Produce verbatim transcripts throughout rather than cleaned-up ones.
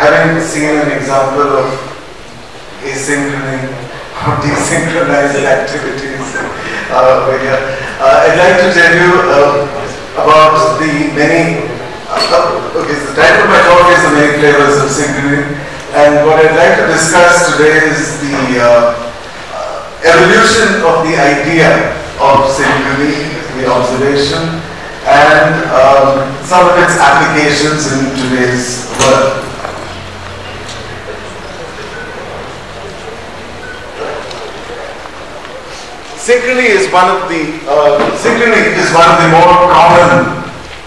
having seen an example of asynchrony or desynchronized activities uh, over here, uh, I'd like to tell you uh, about the many, uh, okay, so the title of my talk is The Many Flavors of Synchrony, and what I'd like to discuss today is the uh, evolution of the idea of synchrony, the observation, and um, some of its applications in today's world. Synchrony is one of the uh, synchrony is one of the more common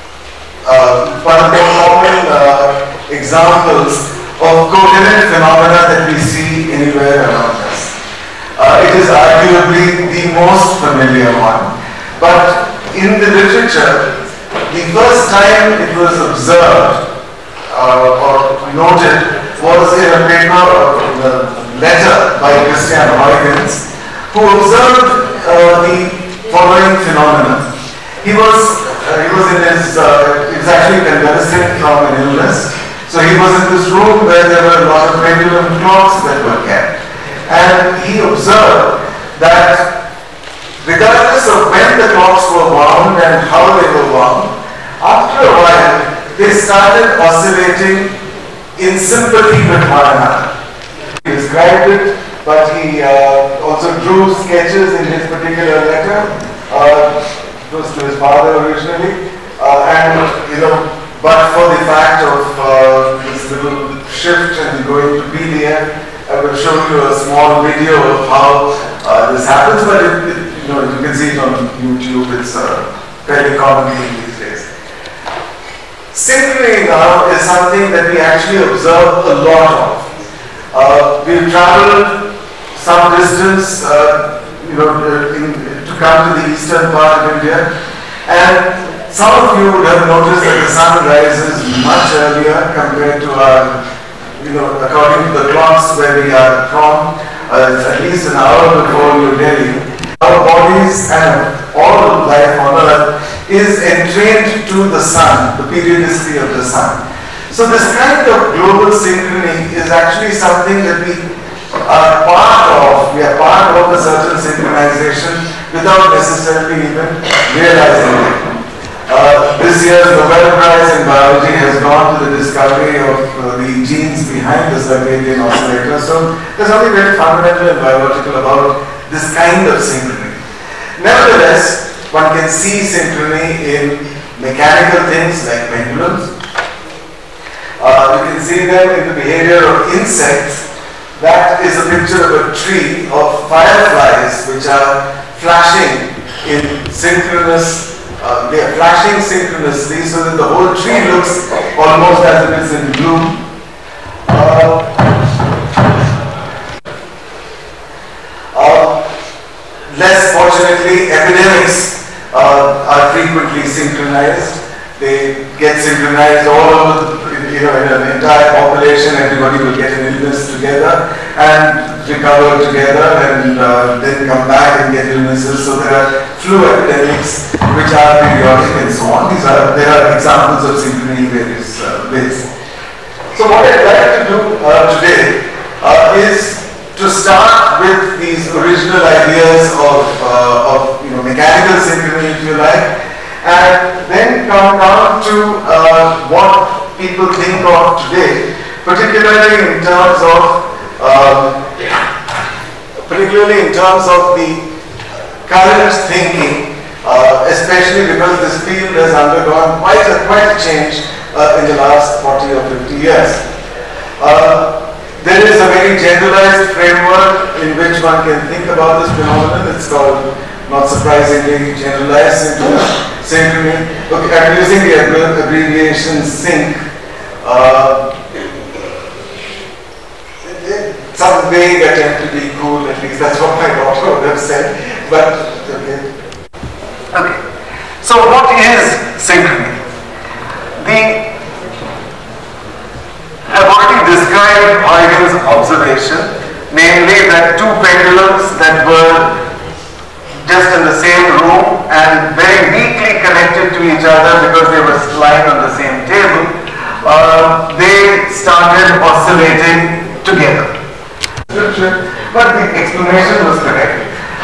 uh, one of the more common uh, examples of coherent phenomena that we see anywhere around us. Uh, it is arguably the most familiar one, but in the literature, the first time it was observed uh, or noted was in a paper or in a letter by Christian Huygens, who observed uh, the following phenomena. He was uh, he was in his uh, he was actually convalescing from an illness, so he was in this room where there were a lot of pendulum clocks that were kept, and he observed that regardless of when the clocks were wound and how they were wound, after a while they started oscillating in sympathy with one another. He described it, but he uh, also drew sketches in his particular letter. Uh, it was to his father originally, uh, and you know, but for the fact of uh, this little shift and going to P D F, I will show you a small video of how uh, this happens, but it, it, you know, you can see it on YouTube. It's a fairly common thing these days. Synchrony now is something that we actually observe a lot of. Uh, we've traveled some distance, uh, you know, in, to come to the eastern part of India, and some of you would have noticed that the sun rises much earlier compared to our, you know, according to the clocks where we are from, uh, it's at least an hour before New Delhi. Our bodies and all life on earth is entrained to the sun, the periodicity of the sun. So this kind of global synchrony is actually something that we are part of. We are part of a certain synchronization without necessarily even realizing it. Uh, this year's Nobel Prize in Biology has gone to the discovery of uh, the genes behind the circadian oscillator. So there's something very fundamental and biological about this kind of synchrony. Nevertheless, one can see synchrony in mechanical things like pendulums. Uh, you can see them in the behavior of insects. That is a picture of a tree of fireflies which are flashing in synchronous, uh, they are flashing synchronously so that the whole tree looks almost as if it's in bloom. Uh, uh, less fortunately, epidemics uh, are frequently synchronized. They get synchronized all over, you know, in an entire population. Everybody will get an illness together and recover together and uh, then come back and get illnesses. So there are flu epidemics which are periodic and so on. These are, there are examples of synchrony in various uh, ways. So what I'd like to do uh, today uh, is to start with these original ideas of, uh, of you know, mechanical synchrony, if you like, and then come down to uh, what people think of today, particularly in terms of um, particularly in terms of the current thinking, uh, especially because this field has undergone quite a quite a change uh, in the last forty or fifty years. Uh, there is a very generalized framework in which one can think about this phenomenon. It's called, not surprisingly, generalized synchrony. Okay, I'm using the abbreviation SYNC. Uh, some vague attempt to be cool, at least that's what my daughter would have said. But okay. Okay. So what is synchrony? The I've already described Huygens' observation, namely that two pendulums that were just in the same room and very weakly connected to each other because they were lying on the same table, uh, they started oscillating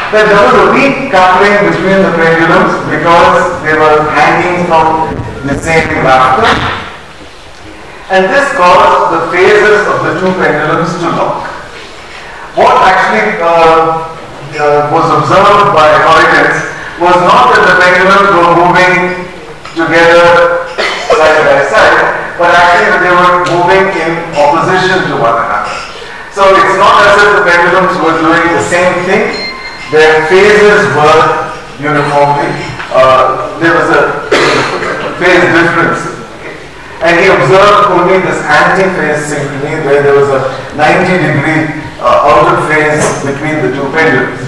that there was a weak coupling between the pendulums because they were hanging from the same rafter, and this caused the phases of the two pendulums to lock. What actually uh, uh, was observed by Huygens was not that the pendulums were moving together side by side, but actually that they were moving in opposition to one another. So it's not as if the pendulums were doing the same thing. Their phases were uniformly, uh, there was a phase difference. And he observed only this anti-phase synchrony where there was a ninety degree uh, out of phase between the two pendulums.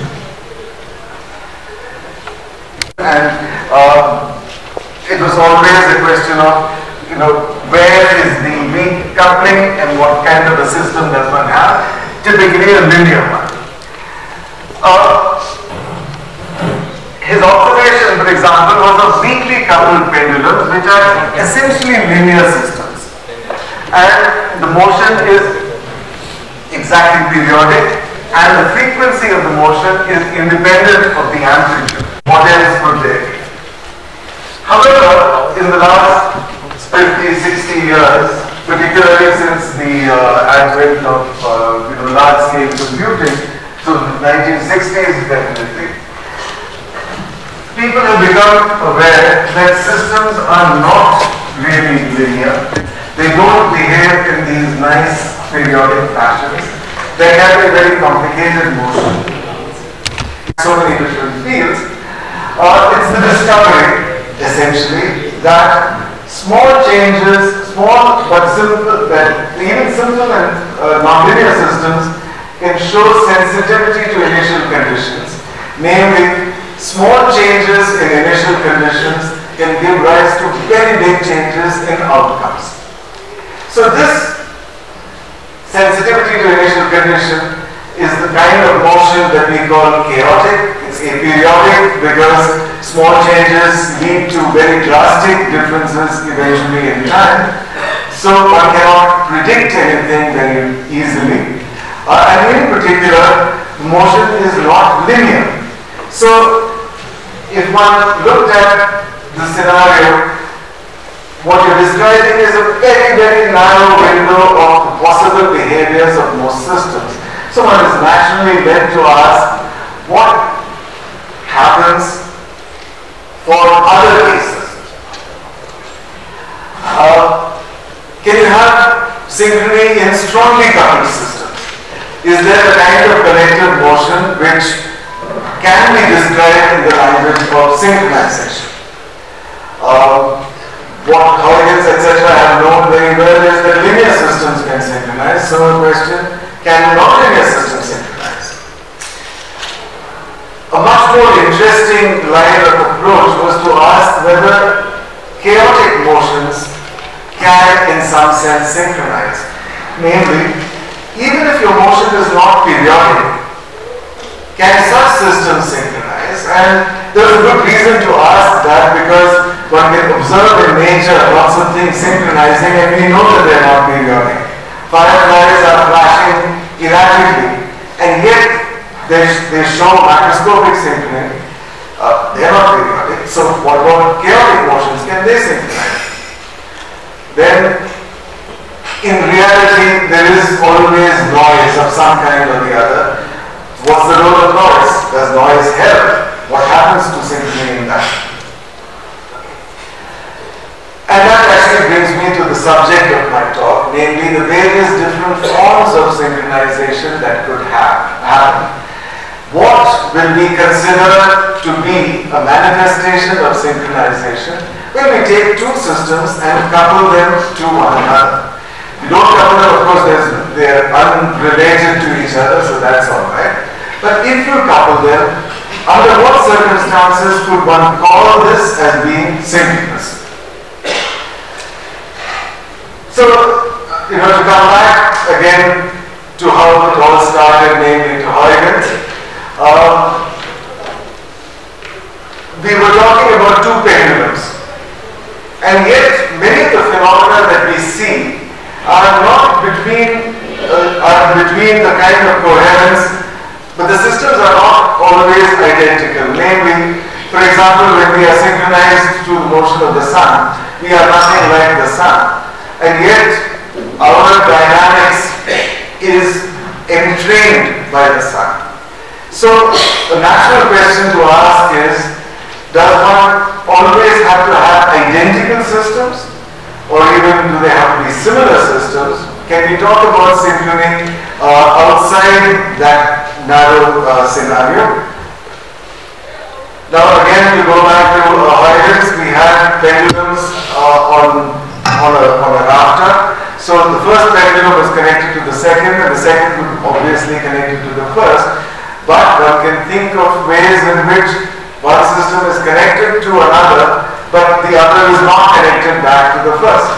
And uh, it was always a question of, you know, where is the weak coupling and what kind of a system does one have? Typically a linear one. Uh, his observation, for example, was of weakly coupled pendulums which are essentially linear systems. And the motion is exactly periodic and the frequency of the motion is independent of the amplitude. What else could there be? However, in the last fifty, sixty years, particularly since the uh, advent of uh, you know, large-scale computing, so nineteen sixties definitely, people have become aware that systems are not really linear. They don't behave in these nice periodic fashions. They have a very complicated motion. So many different fields. Uh, it's the discovery, essentially, that small changes, small but simple, that even simple and uh, nonlinear systems can show sensitivity to initial conditions. Namely, small changes in initial conditions can give rise to very big changes in outcomes. So this sensitivity to initial condition is the kind of motion that we call chaotic. It's aperiodic because small changes lead to very drastic differences eventually in time. So one cannot predict anything very easily. Uh, and in particular, motion is not linear. So if one looked at the scenario, what you're describing is a very, very narrow window of possible behaviors of most systems. So one is naturally led to ask, what happens for other cases? Uh, can you have synchrony in strongly coupled systems? Is there a kind of collective motion which can be described in the language of synchronization? Uh, what Huygens, et cetera have known very well is that linear systems can synchronize. So a question, can nonlinear systems synchronize? A much more interesting line of approach was to ask whether chaotic motions can in some sense synchronize. Namely, even if your motion is not periodic, can such systems synchronize? And there is a good reason to ask that because one can observe in nature lots of things synchronizing and we know that they are not periodic. Fireflies are flashing erratically and yet they, they show macroscopic synchrony. Uh, they are not periodic. So what about chaotic motions? Can they synchronize? Then in reality there is always noise of some kind or the other. What's the role of noise? Does noise help? What happens to synchrony in that? And that actually brings me to the subject of my talk, namely the various different forms of synchronization that could have, happen. What will we consider to be a manifestation of synchronization when we take two systems and couple them to one another? We don't couple them, of course, they are unrelated to each other, so that's all right. But if you couple them, under what circumstances could one call this as being synchronous? So, you know, to come back again to how it all started, namely to Huygens, uh, we were talking about two pendulums, and yet many of the phenomena that we see are not between, uh, are between the kind of coherence But the systems are not always identical. Namely, for example, when we are synchronized to the motion of the sun, we are nothing like the sun. And yet, our dynamics is entrained by the sun. So, the natural question to ask is, does one always have to have identical systems? Or even do they have to be similar systems? Can we talk about synchrony uh, outside that narrow uh, scenario? Now again, to go back to uh, Huygens, we had pendulums uh, on, on, a, on a rafter. So the first pendulum was connected to the second, and the second was obviously connected to the first. But one can think of ways in which one system is connected to another, but the other is not connected back to the first.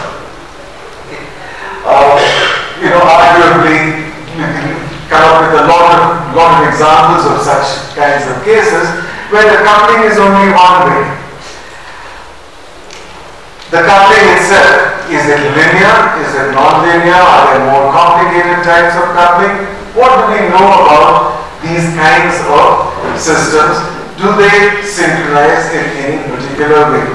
Uh, you know, arguably, you can come up with a lot of, lot of examples of such kinds of cases where the coupling is only one way. The coupling itself, is it linear? Is it non-linear? Are there more complicated types of coupling? What do we know about these kinds of systems? Do they synchronize in any particular way?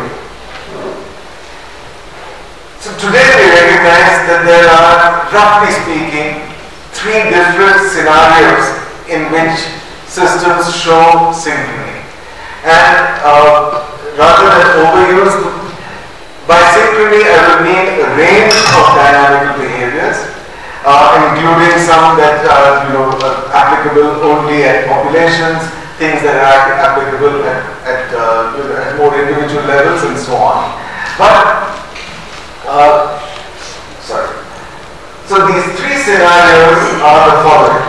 So today we recognize that there are, roughly speaking, three different scenarios in which systems show synchrony. And uh, rather than overuse, by synchrony I will mean a range of dynamical behaviors, uh, including some that are you know, uh, applicable only at populations, things that are applicable at, at, uh, at more individual levels, and so on. But, uh, sorry. So these three scenarios are the following.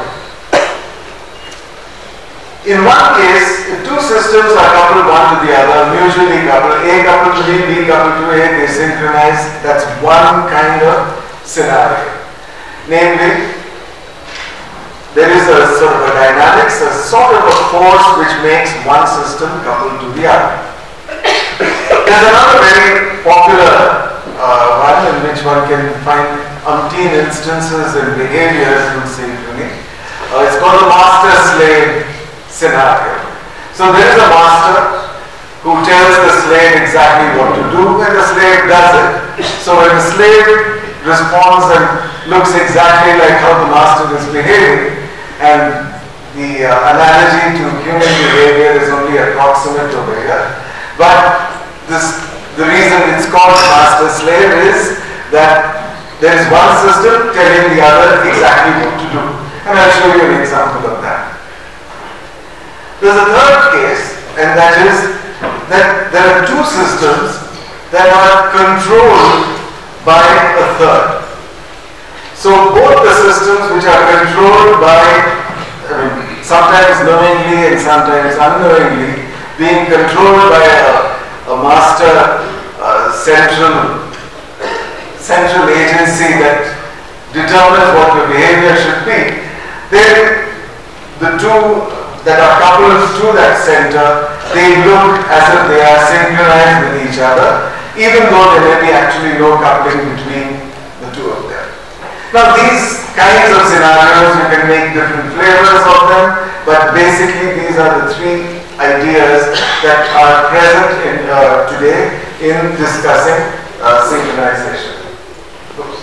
In one case, if two systems are coupled one to the other, mutually coupled, A coupled to B, B coupled to A, they synchronize. That's one kind of scenario. Namely, there is a sort of a dynamics, a sort of a force which makes one system coupled to the other. There's another very popular uh, one in which one can find umpteen instances and behaviors in synchrony. Uh, it's called the master-slave scenario. So there is a master who tells the slave exactly what to do, and the slave does it. So when the slave responds and looks exactly like how the master is behaving, and the uh, analogy to human behavior is only approximate over here, but this, the reason it's called master-slave is that there is one system telling the other exactly what to do. And I'll show you an example of that. There's a third case, and that is that there are two systems that are controlled by a third. So both the systems which are controlled by, I mean, sometimes knowingly and sometimes unknowingly, being controlled by a, a master uh, central central agency that determines what the behavior should be, then the two that are coupled to that center, they look as if they are synchronized with each other, even though there may be actually no coupling between the two of them. Now these kinds of scenarios, you can make different flavors of them, but basically these are the three ideas that are present in, uh, today in discussing uh, synchronization. Oops.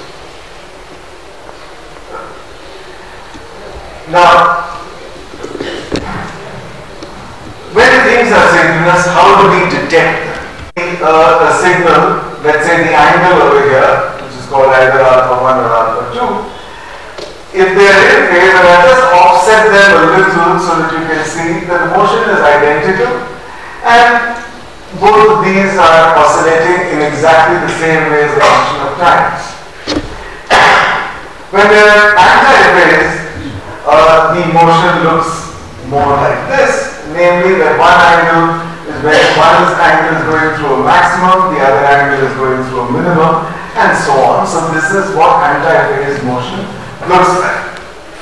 Now, when things are synchronous, how do we detect them? Uh, a signal, let's say the angle over here, which is called either alpha one or alpha two, if they are in phase, and I just offset them a little so that you can see that the motion is identical, and both of these are oscillating in exactly the same way as a function of time. When they are anti-phase, uh, the motion looks more like this. Namely, that one angle is where one angle is going through a maximum, the other angle is going through a minimum, and so on. So this is what anti-phase motion looks like.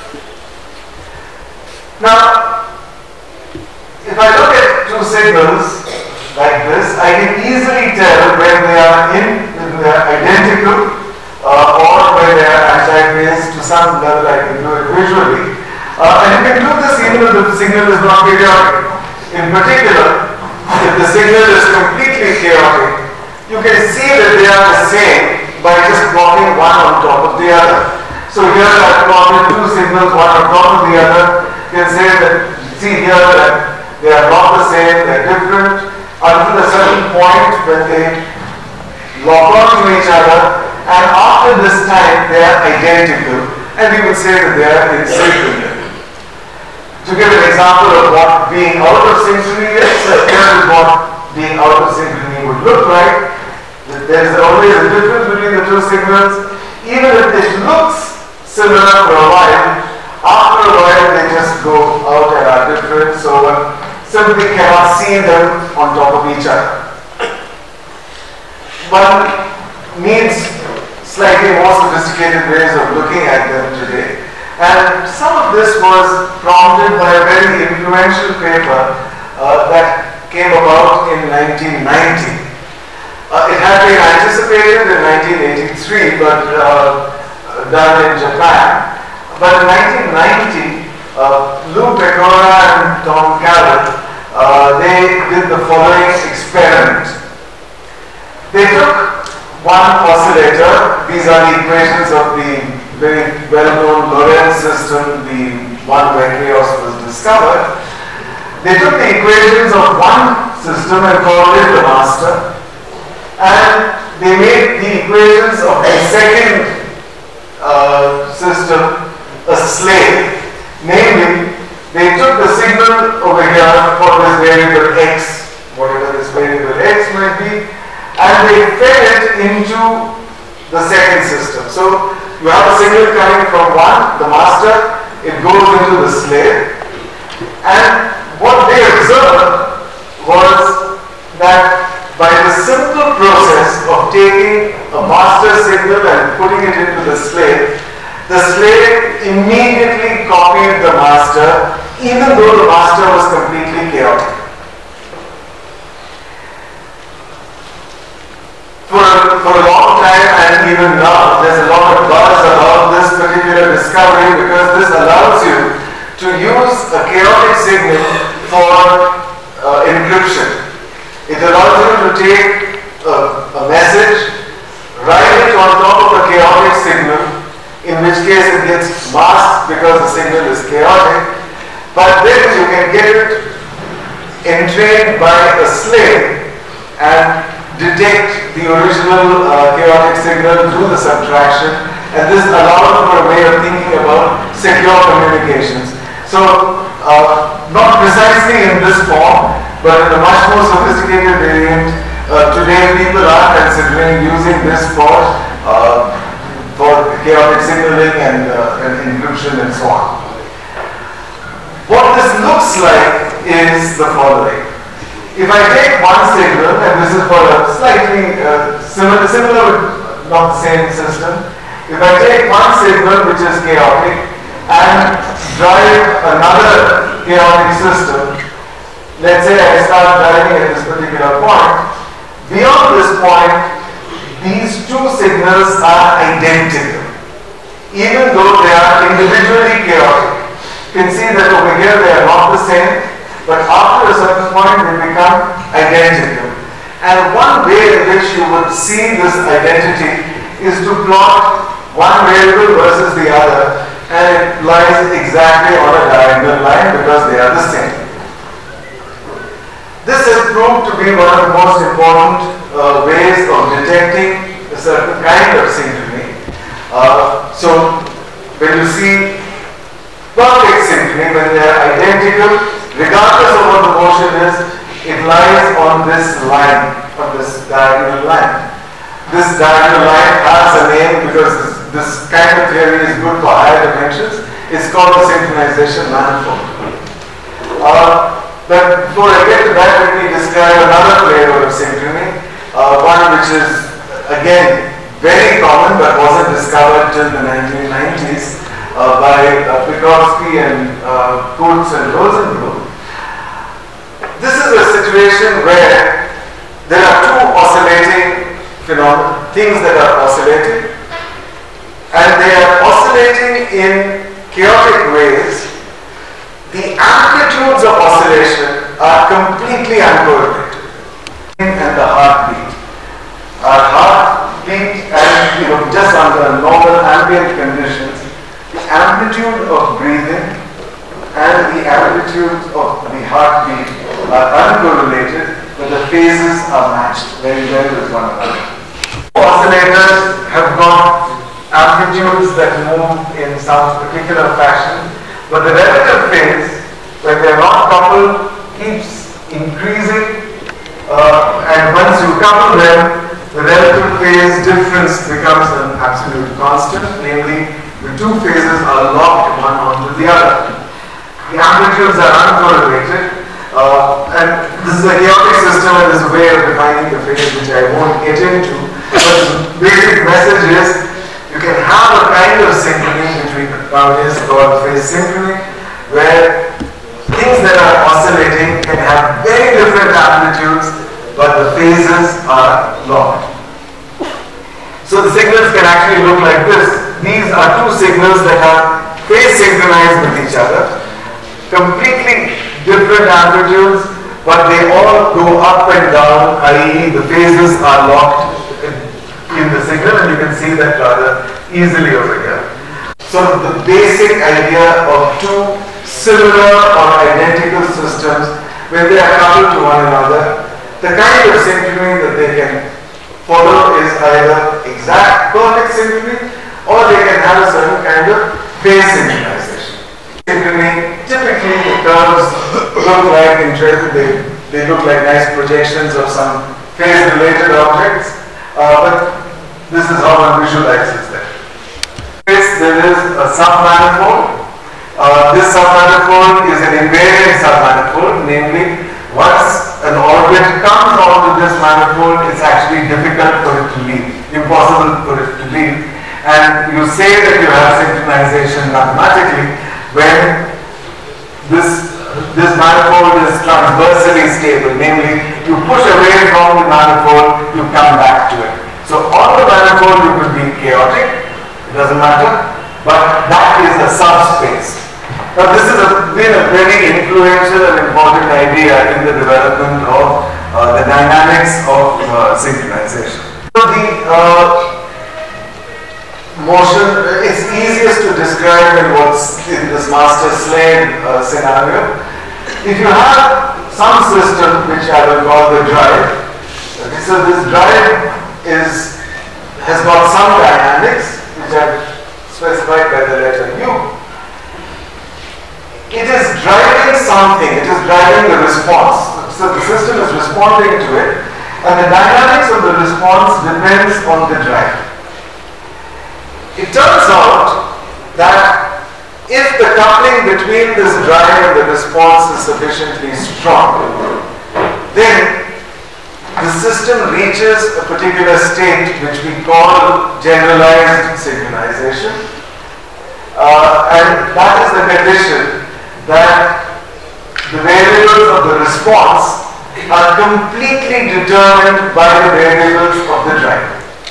Now, if I look at two signals like this, I can easily tell when they are in, when they are identical, uh, or when they are anti-phase. To some level I can do it visually. Uh, and you can do this even if the signal is not periodic. In particular, if the signal is completely chaotic, you can see that they are the same by just plotting one on top of the other. So here I plotted two signals, one on top of the other. You can say that, see here that they are not the same, they are different, until a certain point when they lock onto each other, and after this time they are identical, and we would say that they are in synchrony. To give an example of what being out of synchrony is, uh, here is what being out of synchrony would look like. There is always a difference between the two signals, even if it looks similar for a while. After a while, they just go out and are different, so one simply cannot see them on top of each other. One needs slightly more sophisticated ways of looking at them today. And some of this was prompted by a very influential paper uh, that came about in nineteen ninety. Uh, it had been anticipated in nineteen eighty-three, but uh, done in Japan. But in nineteen ninety, uh, Lou Pecora and Tom Carroll, uh, they did the following experiment. They took one oscillator. These are the equations of the very well-known Lorentz system, the one where chaos was discovered. They took the equations of one system and called it the master, and they made the equations of the second uh, system a slave. Namely, they took the signal over here for this variable x, whatever this variable x might be, and they fed it into the second system. So you have a signal coming from one, the master, it goes into the slave, and what they observed was that by the simple process of taking a master signal and putting it into the slave, the slave immediately copied the master, even though the master was completely chaotic. For a, for a long time, and even now, there's a lot of buzz about this particular discovery because this allows you to use a chaotic signal for uh, encryption. It allows you to take a, a message, write it on top of a chaotic signal, in which case it gets masked because the signal is chaotic, but then you can get it entrained by a slave and detect the original uh, chaotic signal through the subtraction, and this allows for a way of thinking about secure communications. So, uh, not precisely in this form, but in a much more sophisticated variant, uh, today people are considering using this for uh, for chaotic signaling and, uh, and encryption and so on. What this looks like is the following. If I take one signal, and this is for a slightly uh, similar, similar but not the same system. If I take one signal which is chaotic and drive another chaotic system, let's say I start driving at this particular point, beyond this point, these two signals are identical, even though they are individually chaotic. You can see that over here they are not the same, but after a certain point they become identical. And one way in which you would see this identity is to plot one variable versus the other, and it lies exactly on a diagonal line because they are the same. This has proved to be one of the most important uh, ways of detecting a certain kind of synchrony. Uh, so when you see perfect synchrony, when they are identical, regardless of what the motion is, it lies on this line, on this diagonal line. This diagonal line has a name because this, this kind of theory is good for higher dimensions. It's called the synchronization manifold. Uh, but before I get to that, let me describe another flavor of synchrony, uh, one which is again very common but wasn't discovered till the nineteen nineties uh, by uh, Pikowski and uh, Kurtz and Rosenblum. This is a situation where there are two oscillating phenomena, things that are oscillating, and they are oscillating in chaotic ways the amplitudes of oscillation are completely uncorrelated. And the heartbeat. Our heartbeat, and you know, just under normal ambient conditions, the amplitude of breathing and the amplitude of the heartbeat are uncorrelated, but the phases are matched very well with one another. Oscillators have got amplitudes that move in some particular fashion, but the relative phase, when they are not coupled, keeps increasing, uh, and once you couple them, the relative phase difference becomes an absolute constant, namely the two phases are locked one onto the other. The amplitudes are uncorrelated, uh, and this is a chaotic system and there's a way of defining the phase which I won't get into, but the basic message is you can have a kind of synchrony between nowadays called phase synchrony, where things that are oscillating can have very different amplitudes, but the phases are locked. So the signals can actually look like this. These are two signals that are phase synchronized with each other, completely different amplitudes, but they all go up and down, that is the phases are locked in the signal, and you can see that rather easily over here. So the basic idea of two similar or identical systems, when they are coupled to one another, the kind of synchrony that they can follow is either exact perfect synchrony, or they can have a certain kind of phase synchronization. Synchrony, typically the curves look like in they, they look like nice projections of some phase-related objects, uh, but this is how one visualizes them. There is a submanifold. Uh, this submanifold is an invariant submanifold, namely once an orbit comes onto this manifold, it's actually difficult for it to leave, impossible for it to leave. And you say that you have synchronization mathematically when this, this manifold is transversely stable, namely you push away from the manifold, you come back to it. So on the manifold you could be chaotic, it doesn't matter, but that is a subspace. Now this has been a very influential and important idea in the development of uh, the dynamics of uh, synchronization. So the uh, motion, it's easiest to describe in what's in this master-slave uh, scenario. If you have some system which I will call the drive, okay, so this drive is has got some dynamics which are specified by the letter U. It is driving something, it is driving the response. So the system is responding to it, and the dynamics of the response depends on the drive. It turns out that if the coupling between this drive and the response is sufficiently strong, then the system reaches a particular state which we call generalized synchronization, uh, and that is the condition that the variables of the response are completely determined by the variables of the drive.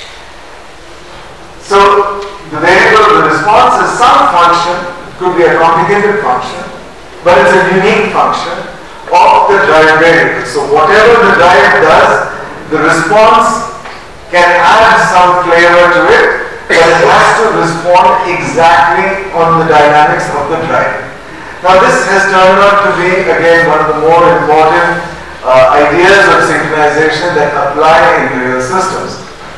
So the variable of the response is some function, it could be a complicated function, but it's a unique function of the drive variable. So whatever the drive does, the response can add some flavor to it, but it has to respond exactly on the dynamics of the drive. Now this has turned out to be again one of the more important uh, ideas of synchronization that apply in real systems.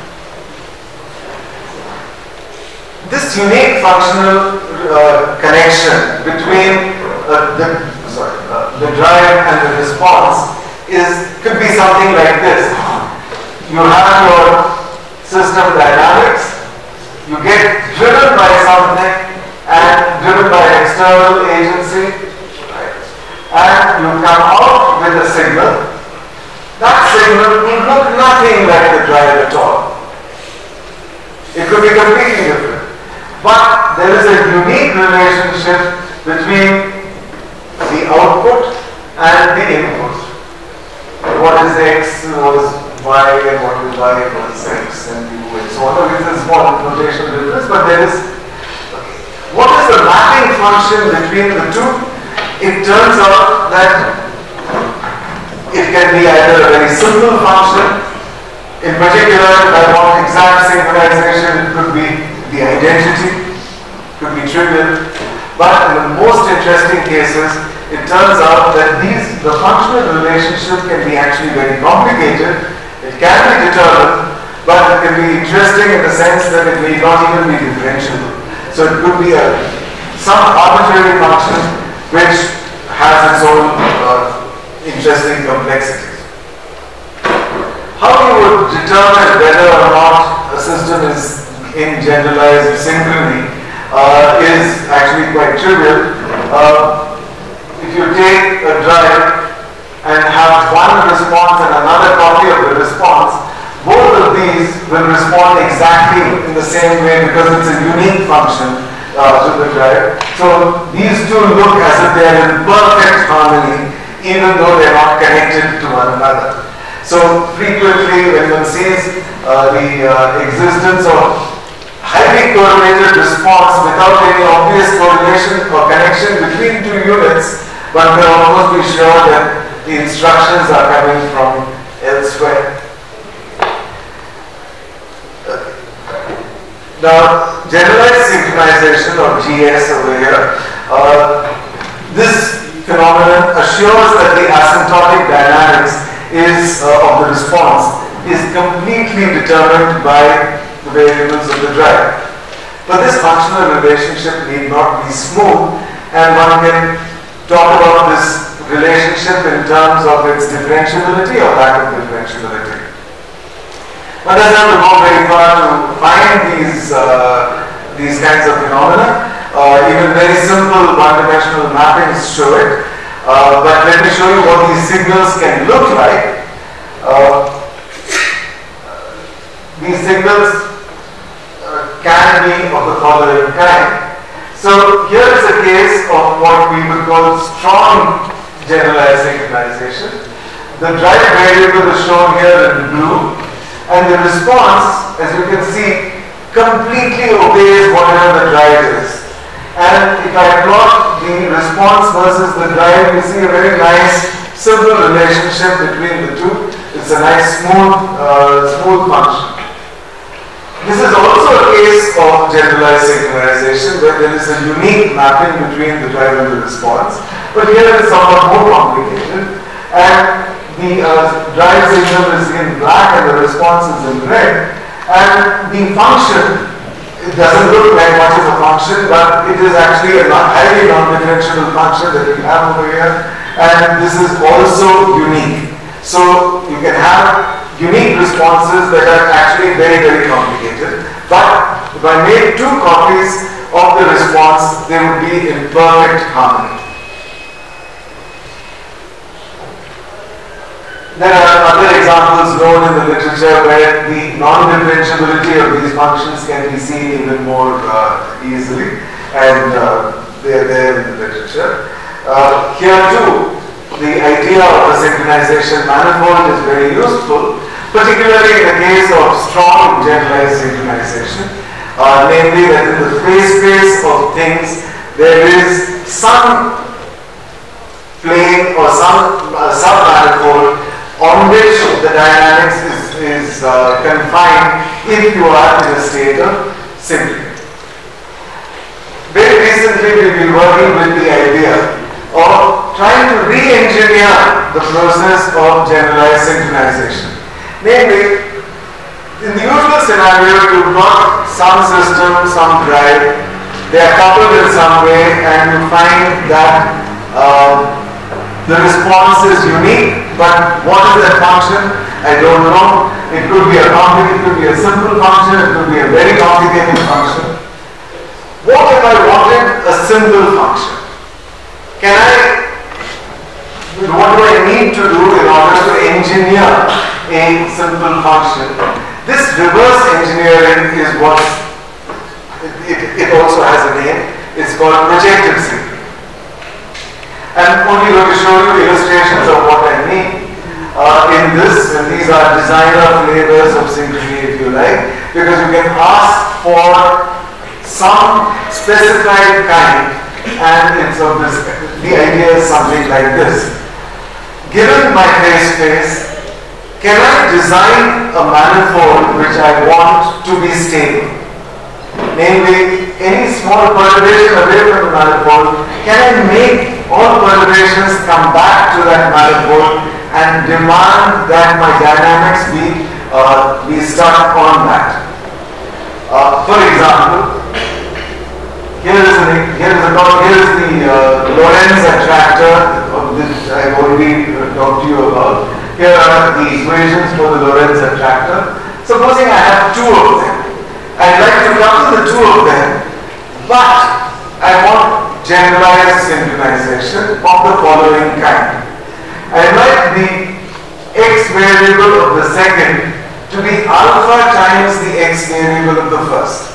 This unique functional uh, connection between uh, the sorry uh, the drive and the response is could be something like this. You have your system dynamics, you get driven by something and driven by an external agency, right? And you come out with a signal. That signal will look nothing like the drive at all. It could be completely different. But there is a unique relationship between the output and the input. What is X was Y and what is Y was X and U and so on. There is a small notation difference, but there is. What is the mapping function between the two? it turns out that it can be either a very simple function. In particular, if I want exact synchronization, it could be the identity, could be trivial. But in the most interesting cases, it turns out that these, the functional relationship can be actually very complicated. It can be determined, but it can be interesting in the sense that it may not even be differentiable. So it could be a, some arbitrary function which has its own uh, interesting complexities. How you would determine whether or not a system is in generalized synchrony uh, is actually quite trivial. Uh, if you take a drive and have one response and another copy of the response, both of these will respond exactly in the same way because it's a unique function uh, to the drive. So these two look as if they are in perfect harmony, even though they are not connected to one another. So frequently when one sees uh, the uh, existence of highly correlated response without any obvious correlation or connection between two units, one can almost be sure that the instructions are coming from elsewhere. Now, generalized synchronization, or G S over here, uh, this phenomenon assures that the asymptotic dynamics is uh, of the response is completely determined by the variables of the drive. But this functional relationship need not be smooth, and one can talk about this relationship in terms of its differentiability or lack of differentiability. One doesn't have to go very far to find these, uh, these kinds of phenomena. Uh, even very simple one-dimensional mappings show it. Uh, but let me show you what these signals can look like. Uh, these signals uh, can be of the following kind. So here is a case of what we would call strong generalized synchronization. The drive variable is shown here in blue, and the response, as you can see, completely obeys whatever the drive is. And if I plot the response versus the drive, you see a very nice simple relationship between the two. It's a nice smooth, uh, smooth function. This is also a case of generalized synchronization where there is a unique mapping between the drive and the response. But here it is somewhat more complicated. And the uh, drive signal is in black and the response is in red. And the function, it doesn't look like much of a function, but it is actually a highly non-differentiable function that we have over here. And this is also unique. So you can have unique responses that are actually very, very complicated. But if I made two copies of the response, they would be in perfect harmony. There are other examples known in the literature where the non-differentiability of these functions can be seen even more uh, easily, and uh, they are there in the literature. Uh, here too, the idea of a synchronization manifold is very useful, particularly in the case of strong generalized synchronization, uh, namely that in the phase space of things there is some plane or some uh, sub-manifold on which the dynamics is, is uh, confined if you are in a state of synchrony. Very recently we've been working with the idea of trying to re-engineer the process of generalized synchronization. Namely, in the usual scenario, you've got some system, some drive, they are coupled in some way, and you find that uh, the response is unique, but what is that function? I don't know. It could be a complicated, it could be a simple function, it could be a very complicated function. What if I wanted a simple function? Can I, what do I need to do in order to engineer a simple function? This reverse engineering is what, it, it, it also has a name. It's called projective synchrony. I'm only going to show you illustrations of what I mean uh, in this, and these are designer flavors of synchrony, if you like, because you can ask for some specified kind and it's of this, the idea is something like this. Given my phase space, can I design a manifold which I want to be stable? Namely, any small perturbation away from the manifold, can I make all perturbations come back to that manifold and demand that my dynamics be, uh, be stuck on that? Uh, for example, here is, an, here is, a, here is the uh, Lorentz attractor of which I have already talked to you about. Here are the equations for the Lorentz attractor. Supposing I have two of them, I'd like to come to the two of them, but I want generalized synchronization of the following kind. I'd like the x variable of the second to be alpha times the x variable of the first.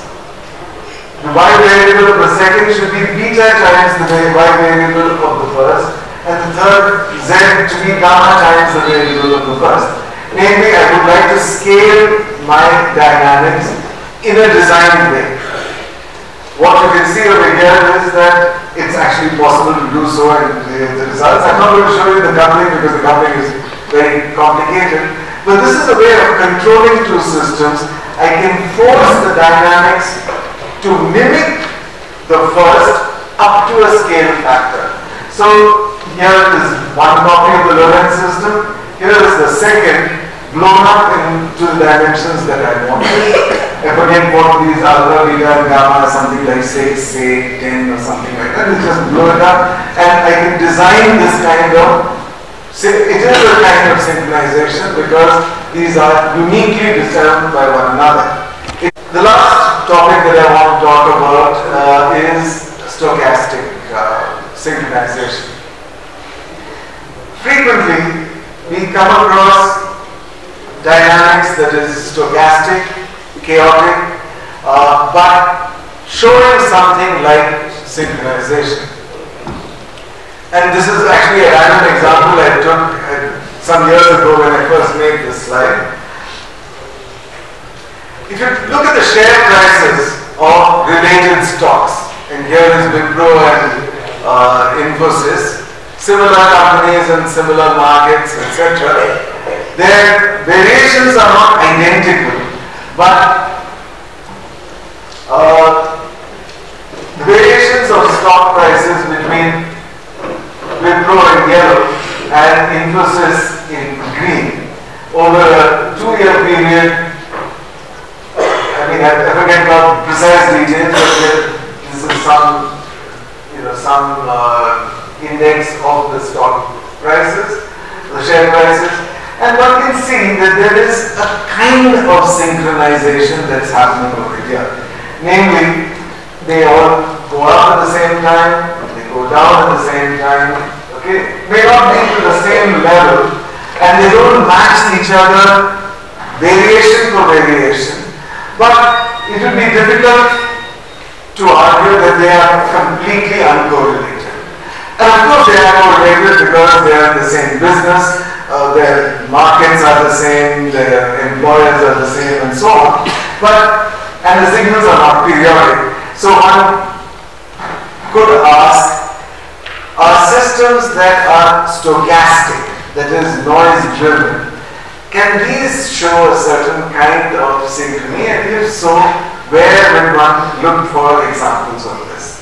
The y variable of the second should be beta times the y variable of the first, and the third z to be gamma times the variable of the first. Namely, I would like to scale my dynamics in a designed way. What you can see over here is that it's actually possible to do so in the, the results. I'm not going to show you the coupling because the coupling is very complicated, but this is a way of controlling two systems. I can force the dynamics to mimic the first up to a scale factor. So here is one copy of the Lorentz system. Here is the second blown up into the dimensions that I want. I forget what these alpha, beta, and gamma, something like six, eight, ten, or something like that. It's just blow it up, and I can design this kind of. It is a kind of synchronization because these are uniquely disturbed by one another. The last topic that I want to talk about uh, is stochastic uh, synchronization. Frequently, we come across dynamics that is stochastic, chaotic, uh, but showing something like synchronization. And this is actually a random example I took uh, some years ago when I first made this slide. If you look at the share prices of related stocks, and here is Wipro and uh, Infosys, similar companies and similar markets, et cetera, their variations are not identical, but uh, the variations of stock prices between Wipro in yellow and Infosys in green over a two-year period. I mean, I, I forget about precise details, but this is some, you know, some uh, index of the stock prices, the share prices, and one can see that there is a kind of synchronization that's happening over here. Namely, they all go up at the same time, they go down at the same time, okay? May not be to the same level, and they don't match each other variation for variation. But it will be difficult to argue that they are completely uncorrelated. And of course they are correlated because they are in the same business, uh, their markets are the same, their employers are the same, and so on. But, and the signals are not periodic. So one could ask, are systems that are stochastic, that is noise driven, can these show a certain kind of synchrony, and if so, where would one look for examples of this?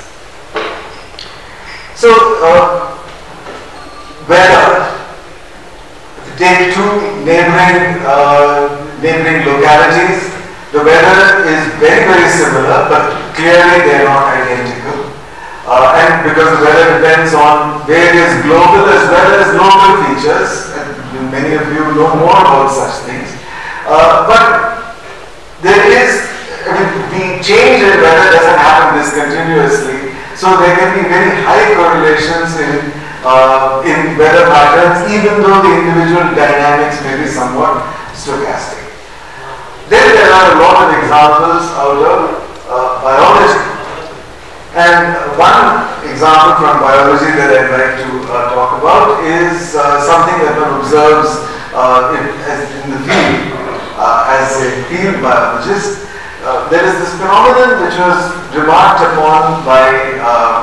So, uh, weather, if you take two neighboring, uh, neighboring localities, the weather is very, very similar, but clearly they are not identical. Uh, and because the weather depends on various global as well as local features, and many of you know more about such things. Uh, but there is, I mean, the change in weather doesn't happen discontinuously, so there can be very high correlations in, uh, in weather patterns, even though the individual dynamics may be somewhat stochastic. Then there are a lot of examples out of uh, biology. And one example from biology that I'd like to uh, talk about is uh, something that one observes uh, in, as in the field uh, as a field biologist. Uh, there is this phenomenon which was remarked upon by, uh, by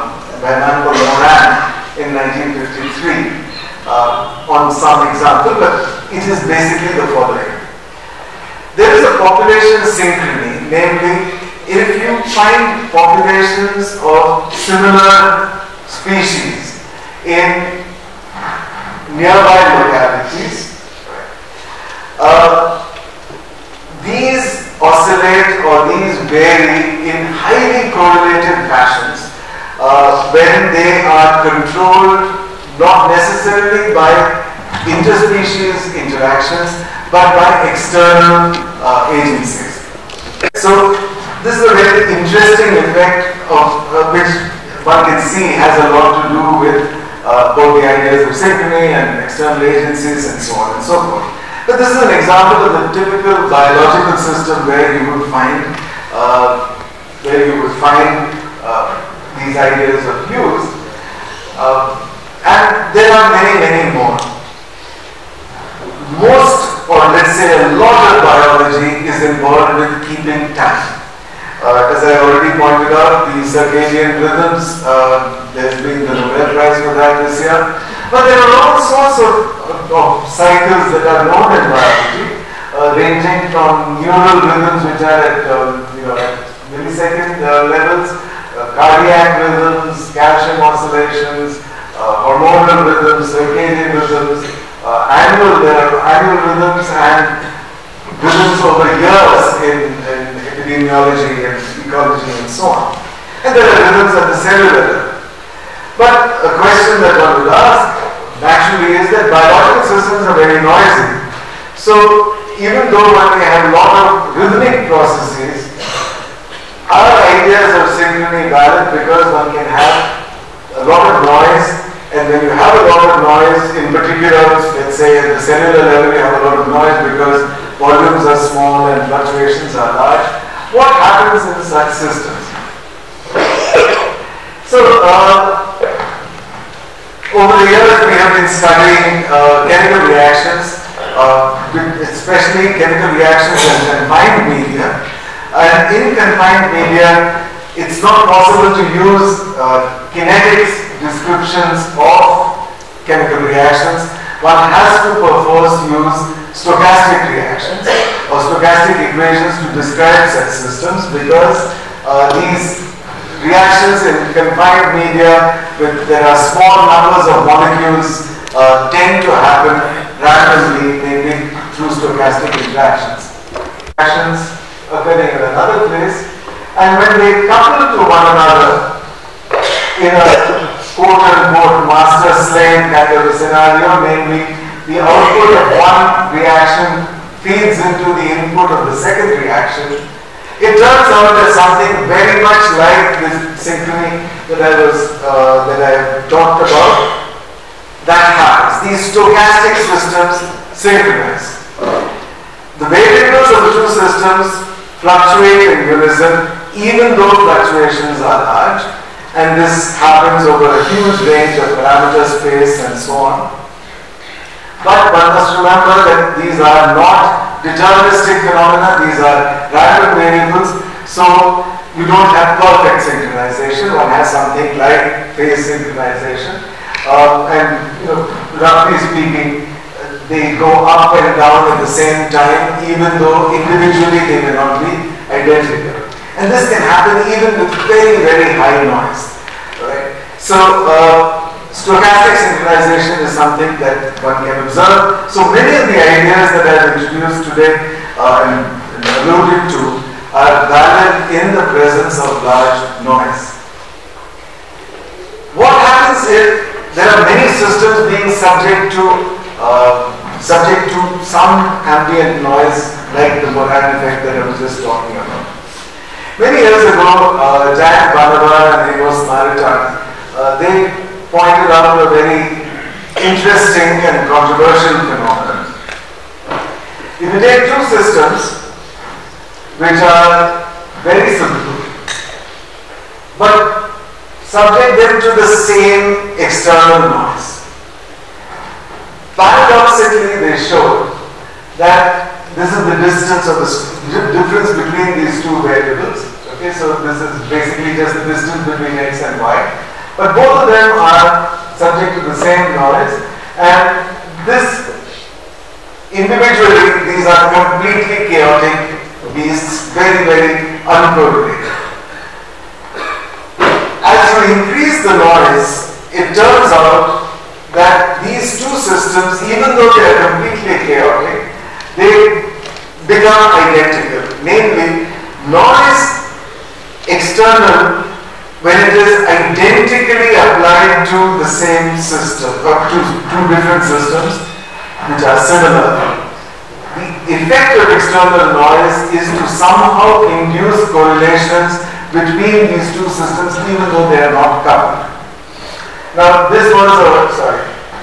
by a man called Moran in nineteen fifty-three uh, on some example, but it is basically the following. There is a population synchrony, namely, if you find populations of similar species in nearby localities, uh, these oscillate or these vary in highly correlated fashions uh, when they are controlled not necessarily by interspecies interactions but by external uh, agencies. So this is a very interesting effect of uh, which one can see has a lot to do with uh, both the ideas of synchrony and external agencies and so on and so forth. But this is an example of the typical biological system where you would find uh, where you would find uh, these ideas of use, uh, and there are many, many more. Most, or let's say a lot of biology is involved with keeping time. Uh, as I already pointed out, the circadian rhythms, uh, there's been the Nobel Prize for that this year. But there are all sorts of, of cycles that are known in biology, uh, ranging from neural rhythms which are at, um, you know, at millisecond uh, levels, uh, cardiac rhythms, calcium oscillations, uh, hormonal rhythms, circadian rhythms, uh, annual, there are annual rhythms and rhythms over years in, in epidemiology and ecology and so on. And there are rhythms at the cellular level. But a question that one would ask naturally is that biological systems are very noisy. So even though one may have a lot of rhythmic processes, our ideas of synchrony valid because one can have a lot of noise, and when you have a lot of noise, in particular, let's say at the cellular level you have a lot of noise because volumes are small and fluctuations are large. What happens in such systems? So, uh, over the years we have been studying uh, chemical reactions, uh, especially chemical reactions in confined media. And in confined media, it's not possible to use uh, kinetics descriptions of chemical reactions. One has to perforce use stochastic reactions or stochastic equations to describe such systems because uh, these reactions in confined media with there are small numbers of molecules uh, tend to happen randomly, maybe through stochastic interactions. Reactions occurring in another place, and when they couple to one another in a quote-unquote master-slave kind of a scenario, namely the output of one reaction feeds into the input of the second reaction, it turns out that something very much like this synchrony that I was uh, that I talked about, that happens. These stochastic systems synchronize. The variables of the two systems fluctuate in unison, even though fluctuations are large, and this happens over a huge range of parameter space and so on. But one must remember that these are not deterministic phenomena, these are random variables, so you don't have perfect synchronization. One has something like phase synchronization, uh, and you know, roughly speaking, they go up and down at the same time, even though individually they may not be identical. And this can happen even with very, very high noise. Right? So, uh, stochastic synchronization is something that one can observe. So many of the ideas that I have introduced today uh, and, and alluded to are valid in the presence of large noise. What happens if there are many systems being subject to uh, subject to some ambient noise, like the Moran effect that I was just talking about? Many years ago, uh, Jack Banavar and Amos Maritain, uh, they pointed out a very interesting and controversial phenomenon. If you take two systems which are very simple, but subject them to the same external noise, paradoxically they showed that this is the distance of the difference between these two variables. Okay, so this is basically just the distance between x and y. But both of them are subject to the same noise, and this individually, these are completely chaotic beasts, very, very uncoordinated. As you increase the noise, it turns out that these two systems, even though they are completely chaotic, they become identical. Namely, noise external, when it is identically applied to the same system, or to two different systems which are similar, the effect of external noise is to somehow induce correlations between these two systems even though they are not coupled. Now this was a, sorry.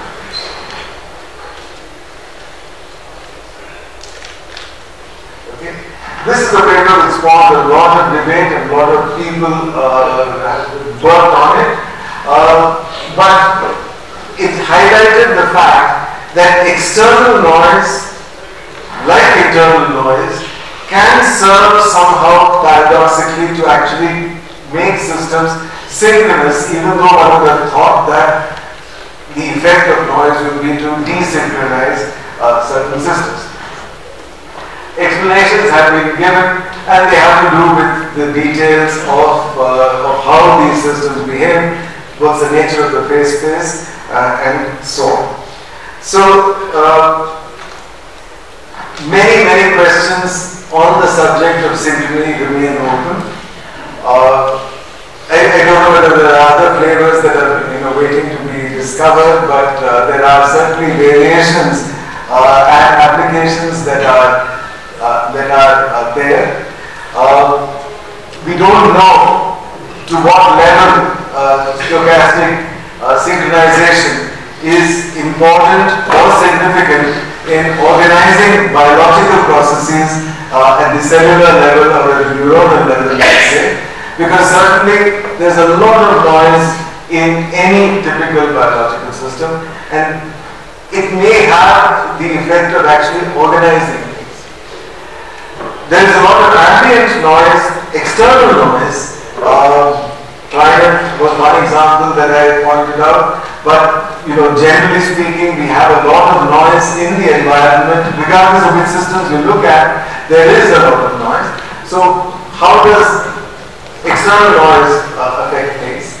Okay. This is a paper that spawned a lot of debate and a lot of people uh, worked on it. Uh, but it highlighted the fact that external noise, like internal noise, can serve somehow paradoxically to actually make systems synchronous, even though one would have thought that the effect of noise would be to desynchronize uh, certain systems. Explanations have been given, and they have to do with the details of, uh, of how these systems behave, what's the nature of the phase space, uh, and so on. So, uh, many, many questions on the subject of synchrony remain open. Uh, I, I don't know whether there are other flavors that are you know, waiting to be discovered, but uh, there are certainly variations uh, and applications that are, uh, that are uh, there. Uh, we don't know to what level uh, stochastic uh, synchronization is important or significant in organizing biological processes uh, at the cellular level or at the neuronal level, let's say, because certainly there's a lot of noise in any typical biological system, and it may have the effect of actually organizing things. There is a lot of ambient noise, external noise. Uh, climate was one example that I pointed out, but you know, generally speaking, we have a lot of noise in the environment, regardless of which systems we look at. There is a lot of noise. So, how does external noise uh, affect things?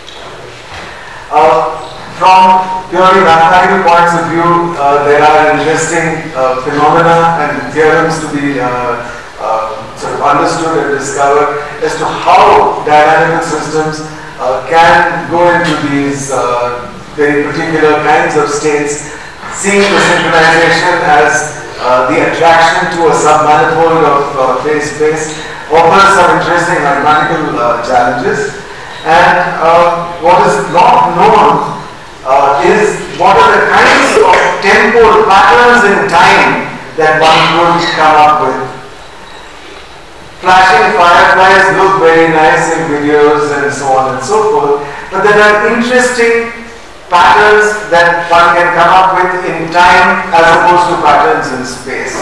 Uh, from purely mathematical points of view, uh, there are interesting uh, phenomena and theorems to be uh, uh, sort of understood and discovered as to how dynamical systems uh, can go into these uh, very particular kinds of states, seeing the synchronization as uh, the attraction to a submanifold of uh, phase space offers some interesting mathematical uh, challenges. And uh, what is not known uh, is what are the kinds of temporal patterns in time that one could come up with. Flashing fireflies look very nice in videos and so on and so forth, but there are interesting patterns that one can come up with in time as opposed to patterns in space.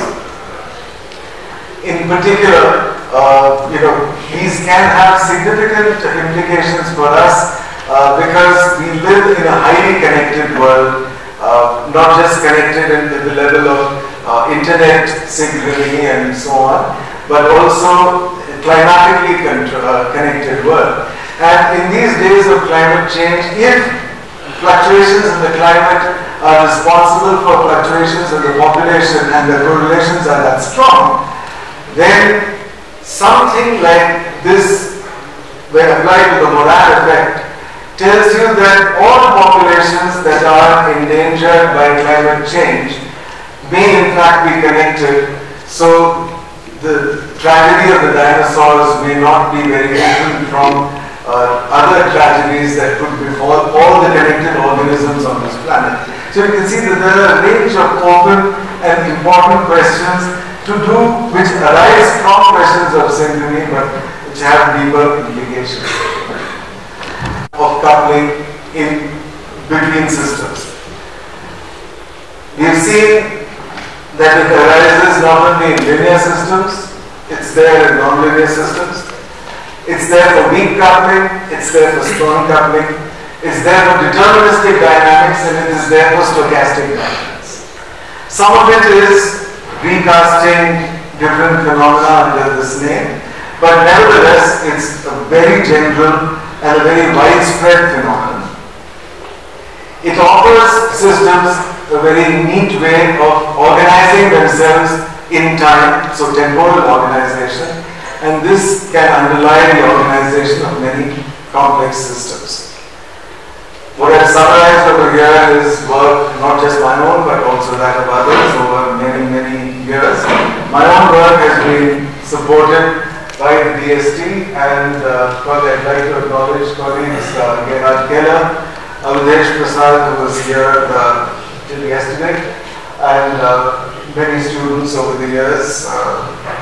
In particular, uh, you know, these can have significant implications for us uh, because we live in a highly connected world, uh, not just connected at the level of uh, internet synchrony and so on, but also climatically uh, connected world. And in these days of climate change, if fluctuations in the climate are responsible for fluctuations in the population and the correlations are that strong, then something like this, when applied to the Morat effect, tells you that all populations that are endangered by climate change may in fact be connected. So the tragedy of the dinosaurs may not be very different from uh, other tragedies that could befall all the connected organisms on this planet. So you can see that there are a range of open and important questions to do, which arise from questions of synchrony, but which have deeper implications of coupling in between systems. We have seen that it arises not only in linear systems, it's there in nonlinear systems. It's there for weak coupling, it's there for strong coupling. It's there for deterministic dynamics and it is there for stochastic dynamics. Some of it is recasting different phenomena under this name, but nevertheless it's a very general and a very widespread phenomenon. It offers systems a very neat way of organizing themselves in time, so temporal organization, and this can underlie the organization of many complex systems. What I've summarized over here is work, not just my own, but also that of others over many, many years. My own work has been supported by the D S T, and uh, I'd like to acknowledge colleagues uh, Gerhard Keller, Avdesh Prasad, who was here uh, till yesterday, and uh, many students over the years. Uh,